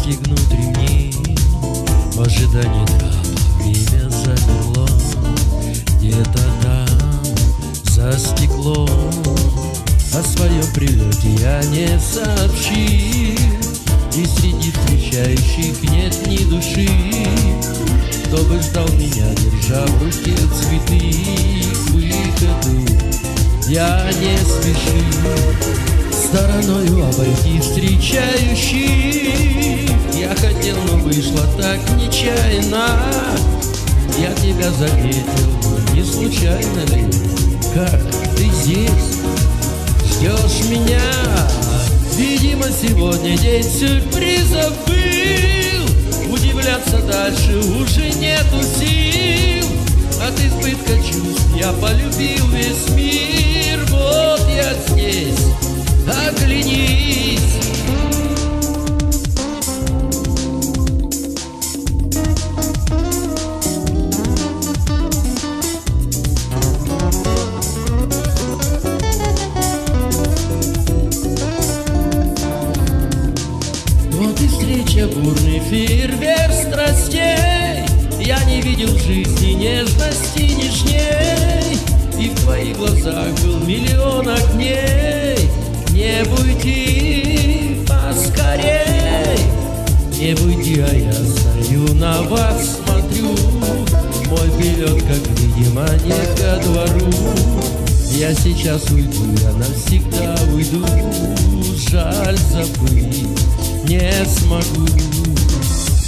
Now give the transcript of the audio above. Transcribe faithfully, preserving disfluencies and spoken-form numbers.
Застегнуть ремни, в ожидании трапа время замерло. Где-то там, за стеклом, о своем прилете я не сообщил. И среди встречающих нет ни души, кто бы ждал меня, держа в руке цветы. К выходу я не спешил, стороною обойти встречающих. Я хотел, но вышло так нечаянно. Я тебя заметил, но не случайно ли? Как ты здесь ждешь меня? Видимо, сегодня день сюрпризов был. Удивляться дальше уже нету сил. От избытка чувств я полюбил весь мир. Вот я здесь, оглянись. Вот и встреча, бурный фейерверк страстей. Я не видел в жизни нежности нежней, и в твоих глазах был миллион огней. Не уйди поскорей, не уйди, а я стою на вас, смотрю. Мой перелет, как видимо, не ко двору. Я сейчас уйду, я навсегда уйду. Жаль, забыть не смогу.